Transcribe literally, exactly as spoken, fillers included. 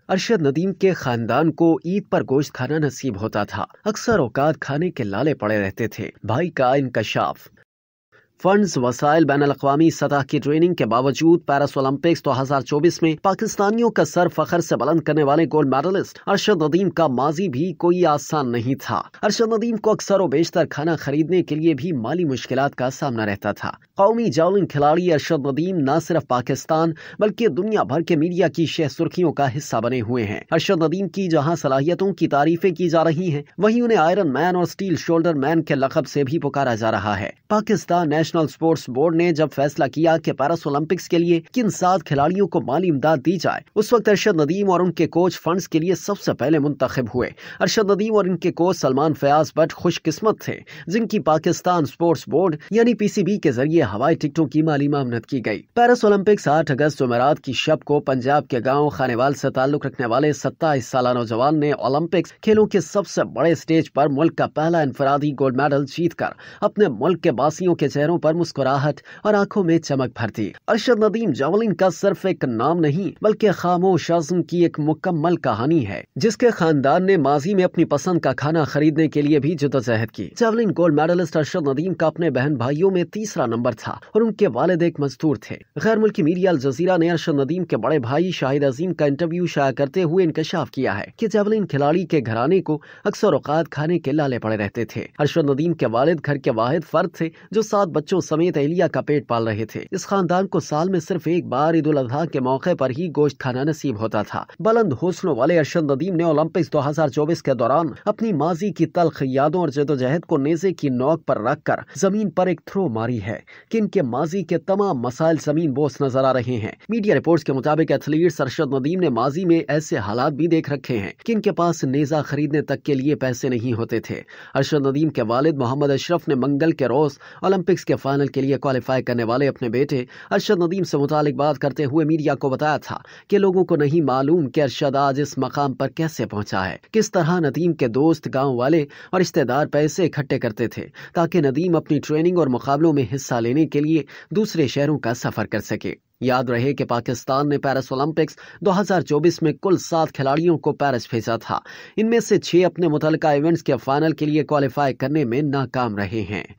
ارشد ندیم کے خاندان کو عید پر گوشت کھانا نصیب ہوتا تھا، اکثر اوقات کھانے کے لالے پڑے رہتے تھے۔ بھائی کا انکشاف۔ فنڈز، وسائل، بین الاقوامی سطح کی ٹریننگ کے باوجود پیرس اولمپکس دو ہزار چوبیس میں پاکستانیوں کا سر فخر سے بلند کرنے والے گولڈ میڈلسٹ ارشد ندیم کا ماضی بھی کوئی آسان نہیں تھا۔ ارشد ندیم کو اکثر و بیشتر کھانا خریدنے کے لیے بھی مالی مشکلات کا سامنا رہتا تھا۔ قومی جاولنگ کھلاڑی ارشد ندیم نہ صرف پاکستان بلکہ دنیا بھر کے میڈیا کی شہ سرخیوں کا حصہ بنے ہوئے ہیں۔ ارشد ندیم کی جہاں صلاحیتوں کی تعریفیں کی جا رہی ہیں، وہیں انہیں آئرن مین اور سٹیل شولڈر مین کے لقب سے بھی پکارا جا رہا ہے۔ پاکستان نیشنل اسپورٹس بورڈ نے جب فیصلہ کیا کہ پیرس اولمپکس کے لیے کن سات کھلاڑیوں کو مالی امداد دی جائے، اس وقت ارشد ندیم اور ان کے کوچ فنڈز کے لیے سب سے پہلے منتخب ہوئے۔ ارشد ندیم اور ان کے کوچ سلمان فیاض بٹ خوش قسمت تھے جن کی پاکستان اسپورٹس بورڈ یعنی پی سی بی کے ذریعے ہوائی ٹکٹوں کی مالی معاونت کی گئی۔ پیرس اولمپکس آٹھ اگست جمعرات کی شب کو پنجاب کے گاؤں خانیوال سے تعلق رکھنے والے ستائیس سالہ نوجوان نے اولمپکس کھیلوں کے سب سے بڑے سٹیج پر ملک کا پہلا انفرادی گولڈ میڈل جیت کر اپنے ملک کے باسیوں کے چہروں پر مسکراہٹ اور آنکھوں میں چمک بھر دی۔ ارشد ندیم جاولنگ کا صرف ایک نام نہیں بلکہ خاموش عزم کی ایک مکمل کہانی ہے، جس کے خاندان نے ماضی میں اپنی پسند کا کھانا خریدنے کے لیے بھی جدوجہد کی۔ Javelin gold medallist Arshad Nadeem کا اپنے بہن بھائیوں میں تیسرا نمبر تھا اور ان کے والد ایک مزدور تھے۔ غیر ملکی میڈیا الجزیرہ نے ارشد ندیم کے بڑے بھائی شاہد عظیم کا انٹرویو شائع کرتے ہوئے انکشاف کیا ہے کہ جاولنگ کھلاڑی کے گھرانے کو اکثر اوقات کھانے کے لالے پڑے رہتے تھے۔ ارشد ندیم کے والد گھر کے واحد فرد تھے جو سات بچوں سمیت اہلیہ کا پیٹ پال رہے تھے۔ اس خاندان کو سال میں صرف ایک بار عید الاضحیٰ کے موقع پر ہی گوشت کھانا نصیب ہوتا تھا۔ بلند حوصلوں والے ارشد ندیم نے اولمپکس دو ہزار چوبیس کے دوران اپنی ماضی کی تلخ یادوں اور جدوجہد کو نیزے کی نوک پر رکھ کر زمین پر ایک تھرو ماری ہے کہ ان کے ماضی کے تمام مسائل زمین بوس نظر آ رہے ہیں۔ میڈیا رپورٹس کے مطابق ایتھلیٹس ارشد ندیم نے ماضی میں ایسے حالات بھی دیکھ رکھے ہیں کہ ان کے پاس نیزہ خریدنے تک کے لیے پیسے نہیں ہوتے تھے۔ ارشد ندیم کے والد محمد اشرف نے منگل کے روز اولمپکس کے فائنل کے لیے کوالیفائی کرنے والے اپنے بیٹے ارشد ندیم سے متعلق بات کرتے ہوئے میڈیا کو بتایا تھا کہ لوگوں کو نہیں معلوم کہ ارشد آج اس مقام پر کیسے پہنچا ہے۔ کس طرح ندیم کے دوست، گاؤں والے اور رشتہ دار پیسے اکٹھے کرتے تھے تاکہ ندیم اپنی ٹریننگ اور مقابلوں میں حصہ لینے کے لیے دوسرے شہروں کا سفر کر سکے۔ یاد رہے کہ پاکستان نے پیرس اولمپکس دو ہزار چوبیس میں کل سات کھلاڑیوں کو پیرس بھیجا تھا۔ ان میں سے چھ اپنے متعلقہ ایونٹس کے فائنل کے لیے کوالیفائی کرنے میں ناکام رہے ہیں۔